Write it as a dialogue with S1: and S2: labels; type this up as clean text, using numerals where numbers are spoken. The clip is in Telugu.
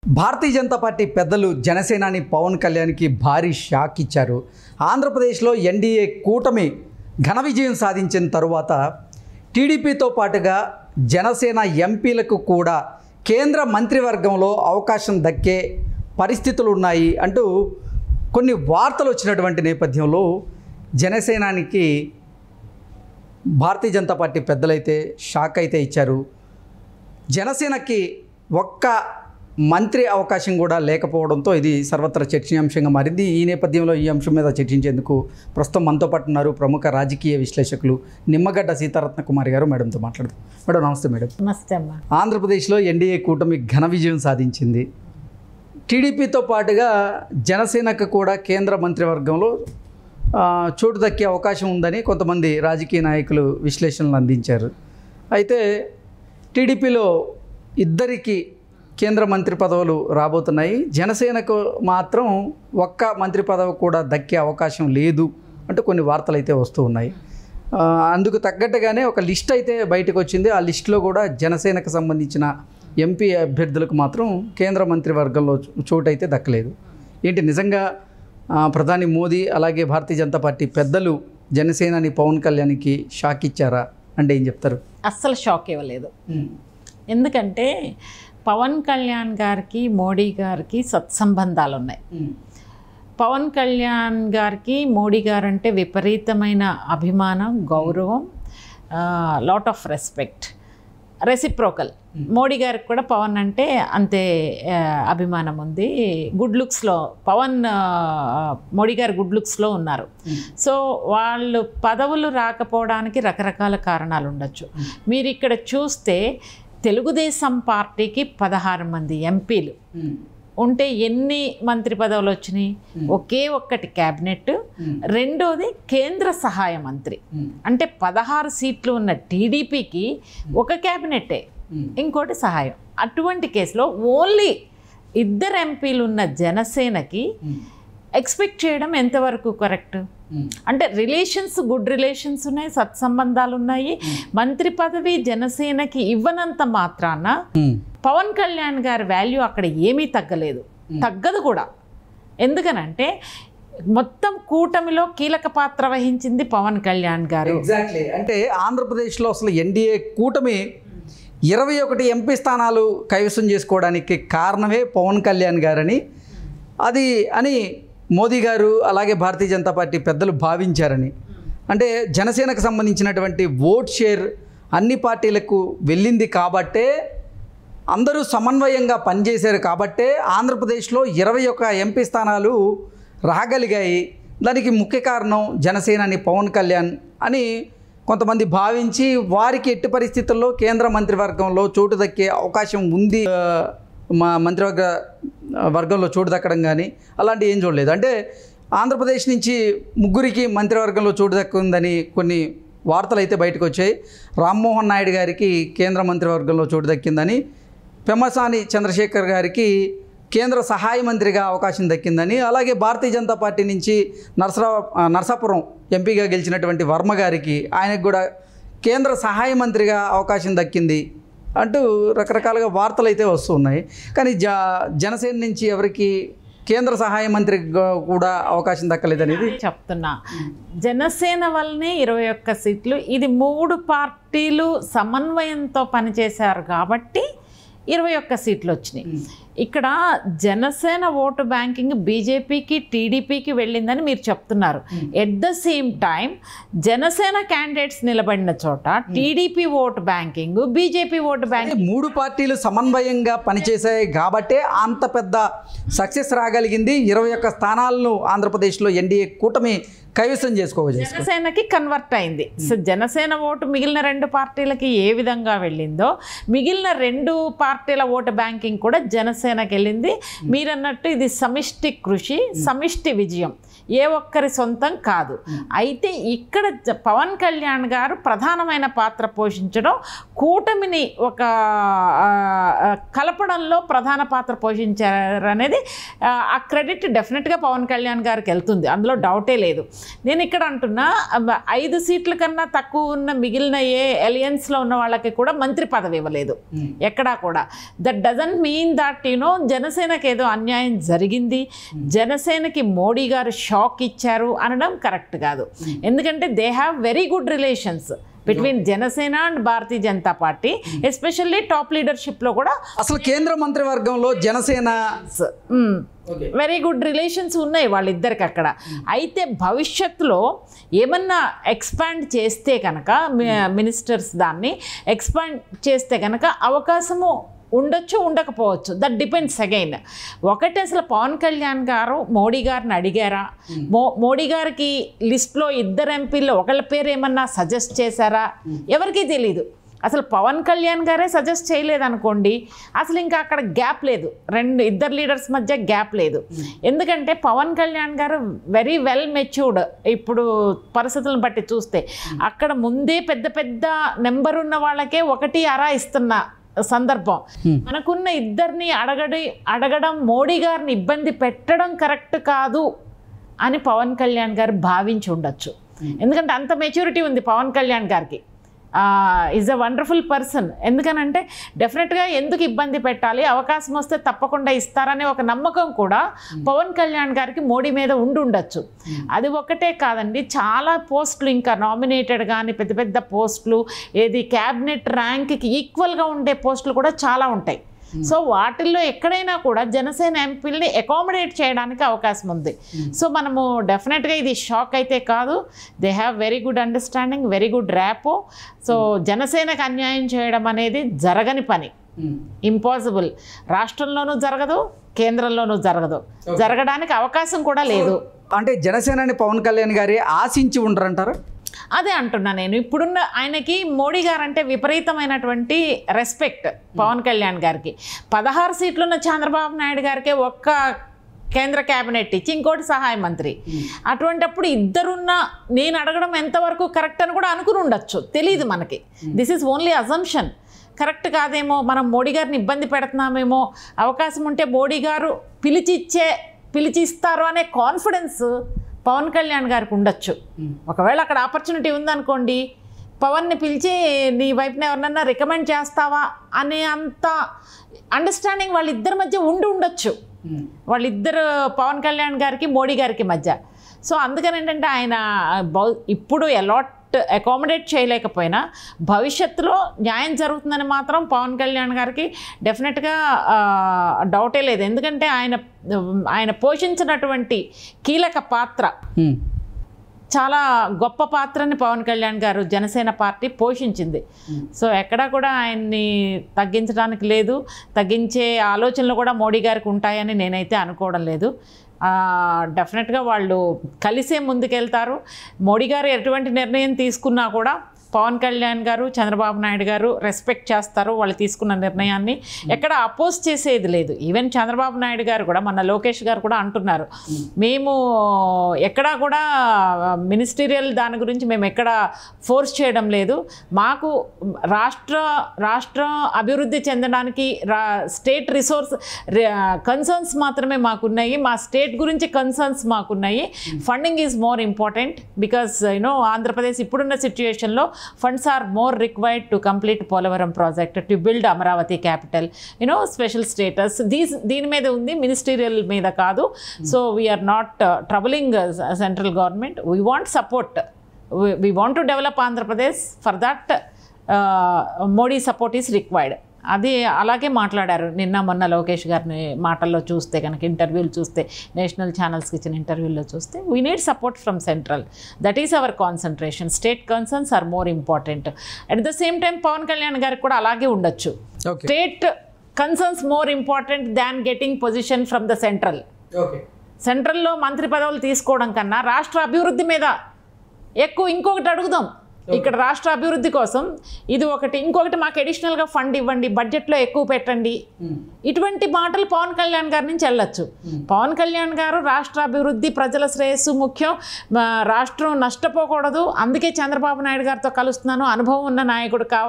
S1: భారతీయ జనతా పార్టీ పెద్దలు జనసేనాని పవన్ కళ్యాణ్కి భారీ షాక్ ఇచ్చారు. ఆంధ్రప్రదేశ్లో ఎన్డీఏ కూటమి ఘన విజయం సాధించిన తరువాత టీడీపీతో పాటుగా జనసేన ఎంపీలకు కూడా కేంద్ర మంత్రివర్గంలో అవకాశం దక్కే పరిస్థితులు ఉన్నాయి అంటూ కొన్ని వార్తలు వచ్చినటువంటి నేపథ్యంలో జనసేనానికి భారతీయ జనతా పార్టీ పెద్దలైతే షాక్ అయితే ఇచ్చారు. జనసేనకి ఒక్క మంత్రి అవకాశం కూడా లేకపోవడంతో ఇది సర్వత్రా చర్చనీయాంశంగా మారింది. ఈ నేపథ్యంలో ఈ అంశం మీద చర్చించేందుకు ప్రస్తుతం మనతో పాటు ఉన్నారు ప్రముఖ రాజకీయ విశ్లేషకులు నిమ్మగడ్డ సీతారత్న కుమారి గారు. మేడంతో మాట్లాడుతాం. మేడం నమస్తే. మేడం
S2: నమస్తే అమ్మా.
S1: ఆంధ్రప్రదేశ్లో ఎన్డీఏ కూటమి ఘన విజయం సాధించింది. టీడీపీతో పాటుగా జనసేనకు కూడా కేంద్ర మంత్రివర్గంలో చోటు దక్కే అవకాశం ఉందని కొంతమంది రాజకీయ నాయకులు విశ్లేషణలు అందించారు. అయితే టీడీపీలో ఇద్దరికి కేంద్ర మంత్రి పదవులు రాబోతున్నాయి. జనసేనకు మాత్రం ఒక్క మంత్రి పదవి కూడా దక్కే అవకాశం లేదు అంటూ కొన్ని వార్తలు అయితే వస్తూ ఉన్నాయి. అందుకు తగ్గట్టుగానే ఒక లిస్ట్ అయితే బయటకు వచ్చింది. ఆ లిస్టులో కూడా జనసేనకు సంబంధించిన ఎంపీ అభ్యర్థులకు మాత్రం కేంద్ర మంత్రివర్గంలో చోటు అయితే దక్కలేదు. ఏంటి నిజంగా ప్రధాని మోదీ అలాగే భారతీయ జనతా పార్టీ పెద్దలు జనసేనాని పవన్ కళ్యాణ్కి షాక్ ఇచ్చారా అంటే ఏం చెప్తారు?
S2: అస్సలు షాక్ ఇవ్వలేదు. ఎందుకంటే పవన్ కళ్యాణ్ గారికి మోడీ గారికి సత్సంబంధాలు ఉన్నాయి. పవన్ కళ్యాణ్ గారికి మోడీ గారు అంటే విపరీతమైన అభిమానం, గౌరవం, lot of respect, reciprocal. Modi గారికి కూడా పవన్ అంటే అంతే అభిమానం ఉంది. గుడ్ లుక్స్లో మోడీ గారు గుడ్ లుక్స్లో ఉన్నారు. సో వాళ్ళు పదవులు రాకపోవడానికి రకరకాల కారణాలు ఉండొచ్చు. మీరు ఇక్కడ చూస్తే తెలుగుదేశం పార్టీకి 16 మంది ఎంపీలు ఉంటే ఎన్ని మంత్రి పదవులు వచ్చినాయి? ఒకే ఒక్కటి క్యాబినెట్, రెండోది కేంద్ర సహాయ మంత్రి. అంటే 16 సీట్లు ఉన్న టీడీపీకి ఒక క్యాబినెట్టే, ఇంకోటి సహాయం. అటువంటి కేసులో ఓన్లీ 2 ఎంపీలు ఉన్న జనసేనకి ఎక్స్పెక్ట్ చేయడం ఎంతవరకు కరెక్ట్? అంటే రిలేషన్స్, గుడ్ రిలేషన్స్ ఉన్నాయి, సత్సంబంధాలు ఉన్నాయి. మంత్రి పదవి జనసేనకి ఇవ్వనంత మాత్రాన పవన్ కళ్యాణ్ గారి వాల్యూ అక్కడ ఏమీ తగ్గలేదు, తగ్గదు కూడా. ఎందుకనంటే మొత్తం కూటమిలో కీలక పాత్ర వహించింది పవన్ కళ్యాణ్ గారు.
S1: ఎగ్జాక్ట్లీ. అంటే ఆంధ్రప్రదేశ్లో అసలు ఎన్డీఏ కూటమి 21 ఎంపీ స్థానాలు కైవసం చేసుకోవడానికి కారణమే పవన్ కళ్యాణ్ గారని అని మోదీ గారు అలాగే భారతీయ జనతా పార్టీ పెద్దలు భావించారని. అంటే జనసేనకు సంబంధించినటువంటి ఓట్ షేర్ అన్ని పార్టీలకు వెళ్ళింది కాబట్టే, అందరూ సమన్వయంగా పనిచేశారు కాబట్టే ఆంధ్రప్రదేశ్లో 21 ఎంపీ స్థానాలు రాగలిగాయి. దానికి ముఖ్య కారణం జనసేనాని పవన్ కళ్యాణ్ అని కొంతమంది భావించి వారికి ఎట్టి పరిస్థితుల్లో కేంద్ర మంత్రివర్గంలో చోటు దక్కే అవకాశం ఉంది, మా వర్గంలో చోటు దక్కడం కానీ అలాంటివి ఏం చూడలేదు. అంటే ఆంధ్రప్రదేశ్ నుంచి 3 మంత్రివర్గంలో చోటు దక్కుందని కొన్ని వార్తలు అయితే బయటకు వచ్చాయి. రామ్మోహన్ నాయుడు గారికి కేంద్ర మంత్రివర్గంలో చోటు దక్కిందని, పెమ్మసాని చంద్రశేఖర్ గారికి కేంద్ర సహాయ మంత్రిగా అవకాశం దక్కిందని, అలాగే భారతీయ జనతా పార్టీ నుంచి నరసాపురం ఎంపీగా గెలిచినటువంటి వర్మ గారికి ఆయనకు కూడా కేంద్ర సహాయ మంత్రిగా అవకాశం దక్కింది అంటూ రకరకాలుగా వార్తలు అయితే వస్తున్నాయి. కానీ జనసేన నుంచి ఎవరికి కేంద్ర సహాయ మంత్రి కూడా అవకాశం దక్కలేదనేది
S2: చెప్తున్నా. జనసేన వల్లనే 21 సీట్లు. ఇది 3 పార్టీలు సమన్వయంతో పనిచేశారు కాబట్టి 21 సీట్లు వచ్చినాయి. ఇక్కడ జనసేన ఓటు బ్యాంకింగ్ బీజేపీకి, టీడీపీకి వెళ్ళిందని మీరు చెప్తున్నారు. At the same time Janasena candidates నిలబడిన చోట TDP vote banking, BJP vote banking 3
S1: పార్టీలు సమన్వయంగా పనిచేశాయి కాబట్టే అంత పెద్ద సక్సెస్ రాగలిగింది. 21 స్థానాలను ఆంధ్రప్రదేశ్లో ఎన్డీఏ కూటమి కైవసం చేసుకోవచ్చు.
S2: జనసేనకి కన్వర్ట్ అయింది. సో జనసేన ఓటు మిగిలిన 2 పార్టీలకి ఏ విధంగా వెళ్ళిందో మిగిలిన 2 పార్టీల ఓటు బ్యాంకింగ్ కూడా జనసేనకి వెళ్ళింది. మీరన్నట్టు ఇది సమిష్టి కృషి, సమిష్టి విజయం, ఏ ఒక్కరి సొంతం కాదు. అయితే ఇక్కడ పవన్ కళ్యాణ్ గారు ప్రధానమైన పాత్ర పోషించడం, కూటమిని ఒక కలపడంలో ప్రధాన పాత్ర పోషించారనేది ఆ క్రెడిట్ డెఫినెట్గా పవన్ కళ్యాణ్ గారికి వెళ్తుంది, అందులో డౌటే లేదు. నేను ఇక్కడ అంటున్నా 5 సీట్ల కన్నా తక్కువ ఉన్న మిగిలిన అలయన్స్లో ఉన్న వాళ్ళకి కూడా మంత్రి పదవి ఇవ్వలేదు ఎక్కడా కూడా. That doesn't mean that you know జనసేనకి ఏదో అన్యాయం జరిగింది, జనసేనకి మోడీ గారు షాక్ ఇచ్చారు అనడం కరెక్ట్ కాదు. ఎందుకంటే they have very good relations between Janasena and Bharatiya Janata party, especially top లీడర్షిప్లో కూడా
S1: అసలు కేంద్ర మంత్రివర్గంలో జనసేన
S2: వెరీ గుడ్ రిలేషన్స్ ఉన్నాయి వాళ్ళిద్దరికి అక్కడ. అయితే భవిష్యత్తులో ఏమన్నా ఎక్స్పాండ్ చేస్తే కనుక మినిస్టర్స్ దాన్ని ఎక్స్పాండ్ చేస్తే కనుక అవకాశము ఉండొచ్చు, ఉండకపోవచ్చు. That depends again. ఒకటి అసలు పవన్ కళ్యాణ్ గారు మోడీ గారిని అడిగారా, మోడీ గారికి లిస్ట్లో 2 ఎంపీల్లో ఒకళ్ళ పేరు ఏమన్నా సజెస్ట్ చేశారా, ఎవరికీ తెలీదు. అసలు పవన్ కళ్యాణ్ గారే సజెస్ట్ చేయలేదనుకోండి, అసలు ఇంకా అక్కడ గ్యాప్ లేదు, 2 లీడర్స్ మధ్య గ్యాప్ లేదు. ఎందుకంటే పవన్ కళ్యాణ్ గారు వెరీ వెల్ మెచ్యూర్డ్. ఇప్పుడు పరిస్థితులను బట్టి చూస్తే అక్కడ ముందే పెద్ద పెద్ద నెంబర్ ఉన్న వాళ్ళకే 1 ఇస్తున్న సందర్భం. మనకున్న 2 అడగడం మోడీ గారిని ఇబ్బంది పెట్టడం కరెక్ట్ కాదు అని పవన్ కళ్యాణ్ గారు భావించి ఉండొచ్చు. ఎందుకంటే అంత మెచ్యూరిటీ ఉంది పవన్ కళ్యాణ్ గారికి. Is a wonderful person. ఎందుకనంటే డెఫినెట్గా ఎందుకు ఇబ్బంది పెట్టాలి, అవకాశం వస్తే తప్పకుండా ఇస్తారనే ఒక నమ్మకం కూడా పవన్ కళ్యాణ్ గారికి మోడీ మీద ఉండొచ్చు. అది ఒక్కటే కాదండి, చాలా పోస్టులు ఇంకా నామినేటెడ్ కానీ పెద్ద పెద్ద పోస్టులు, ఏది క్యాబినెట్ ర్యాంక్కి ఈక్వల్గా ఉండే పోస్టులు కూడా చాలా ఉంటాయి. సో వాటిల్లో ఎక్కడైనా కూడా జనసేన ఎంపీలని అకామిడేట్ చేయడానికి అవకాశం ఉంది. సో మనము డెఫినెట్గా ఇది షాక్ అయితే కాదు. They have very good understanding, very good rapport. So జనసేనకు అన్యాయం చేయడం అనేది జరగని పని, ఇంపాసిబుల్. రాష్ట్రంలోనూ జరగదు, కేంద్రంలోనూ జరగదు, జరగడానికి అవకాశం కూడా లేదు.
S1: అంటే జనసేనని పవన్ కళ్యాణ్ గారి ఆశించి ఉండరంటారు?
S2: అదే అంటున్నా నేను. ఇప్పుడున్న ఆయనకి మోడీ గారు అంటే విపరీతమైనటువంటి రెస్పెక్ట్ పవన్ కళ్యాణ్ గారికి. 16 సీట్లున్న చంద్రబాబు నాయుడు గారికి ఒక్క కేంద్ర క్యాబినెట్ ఇచ్చి ఇంకోటి సహాయ మంత్రి. అటువంటిప్పుడు ఇద్దరున్న నేను అడగడం ఎంతవరకు కరెక్ట్ అని కూడా అనుకుని ఉండొచ్చు, తెలియదు మనకి. This is only assumption. Correct కాదేమో, మనం మోడీ గారిని ఇబ్బంది పెడుతున్నామేమో, అవకాశం ఉంటే మోడీ గారు పిలిచిస్తారు అనే కాన్ఫిడెన్స్ పవన్ కళ్యాణ్ గారికి ఉండొచ్చు. ఒకవేళ అక్కడ ఆపర్చునిటీ ఉందనుకోండి, పవన్ని పిలిచి నీ వైపున ఎవరినన్నా రికమెండ్ చేస్తావా అనే అంత అండర్స్టాండింగ్ వాళ్ళిద్దరి మధ్య ఉండొచ్చు, వాళ్ళిద్దరు పవన్ కళ్యాణ్ గారికి మోడీ గారికి మధ్య. సో అందుకని ఏంటంటే ఆయన ఇప్పుడు అకామిడేట్ చేయలేకపోయినా భవిష్యత్తులో న్యాయం జరుగుతుందని మాత్రం పవన్ కళ్యాణ్ గారికి డెఫినెట్గా డౌటే లేదు. ఎందుకంటే ఆయన పోషించినటువంటి కీలక పాత్ర, చాలా గొప్ప పాత్రని పవన్ కళ్యాణ్ గారు జనసేన పార్టీ పోషించింది. సో ఎక్కడా కూడా ఆయన్ని తగ్గించడానికి లేదు, తగ్గించే ఆలోచనలు కూడా మోడీ గారికి ఉంటాయని నేనైతే అనుకోవడం లేదు. డెఫినెట్గా వాళ్ళు కలిసే ముందుకెళ్తారు. మోడీ గారు ఎటువంటి నిర్ణయం తీసుకున్నా కూడా పవన్ కళ్యాణ్ గారు, చంద్రబాబు నాయుడు గారు రెస్పెక్ట్ చేస్తారు వాళ్ళు తీసుకున్న నిర్ణయాన్ని. ఎక్కడ అపోజ్ చేసేది లేదు. ఈవెన్ చంద్రబాబు నాయుడు గారు కూడా, మన లోకేష్ గారు కూడా అంటున్నారు, మేము ఎక్కడా కూడా మినిస్టీరియల్ దాని గురించి మేము ఎక్కడ ఫోర్స్ చేయడం లేదు. మాకు రాష్ట్ర అభివృద్ధి చెందడానికి స్టేట్ రిసోర్స్ కన్సర్న్స్ మాత్రమే మాకున్నాయి. మా స్టేట్ గురించి కన్సర్న్స్ మాకున్నాయి. Funding is more important because Andhra Pradesh ఇప్పుడున్న సిచ్యుయేషన్లో funds are more required to complete Polavaram project, to build Amaravati capital, special status. దీని మీద ఉంది, మినిస్టీరియల్ మీద కాదు. So we are not troubling central government. We want support, we want to develop Andhra Pradesh. For that Modi support is required. అది అలాగే మాట్లాడారు నిన్న మొన్న లోకేష్ గారిని మాటల్లో చూస్తే కనుక, ఇంటర్వ్యూలు చూస్తే, నేషనల్ ఛానల్స్కి ఇచ్చిన ఇంటర్వ్యూల్లో చూస్తే, we need support from central. That is our concentration. State concerns are more important. At the same time Pawan Kalyan గారికి కూడా అలాగే ఉండొచ్చు. State concerns more important than getting position from the central. సెంట్రల్లో మంత్రి పదవులు తీసుకోవడం కన్నా రాష్ట్ర అభివృద్ధి మీద ఎక్కువ ఇంకొకటి అడుగుదాం. ఇక్కడ రాష్ట్ర అభివృద్ధి కోసం ఇది ఒకటి, ఇంకొకటి మాకు అడిషనల్గా ఫండ్ ఇవ్వండి, బడ్జెట్లో ఎక్కువ పెట్టండి, ఇటువంటి మాటలు పవన్ కళ్యాణ్ గారి నుంచి వెళ్ళొచ్చు. పవన్ కళ్యాణ్ గారు రాష్ట్ర అభివృద్ధి, ప్రజల శ్రేయస్సు ముఖ్యం, రాష్ట్రం నష్టపోకూడదు, అందుకే చంద్రబాబు నాయుడు గారితో కలుస్తున్నాను, అనుభవం ఉన్న నాయకుడు కావాలి.